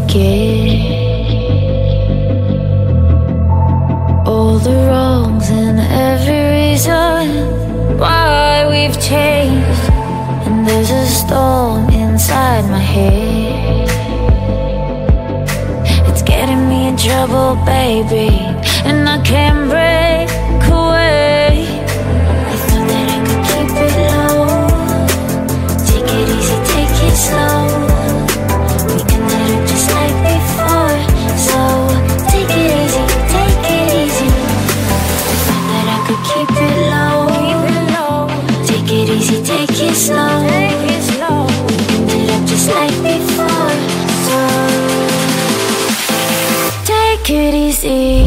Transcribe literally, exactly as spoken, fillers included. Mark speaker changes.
Speaker 1: forget all the wrongs and every reason why we've changed. And there's a storm inside my head, it's getting me in trouble, baby, and I can't break away. I thought that I could keep it low, take it easy, take it slow. We can let it just like before, so take it easy, take it easy. I thought that I could keep it low, keep it low. Take it easy, take it slow, take it slow. We can let it just like before, so take it easy.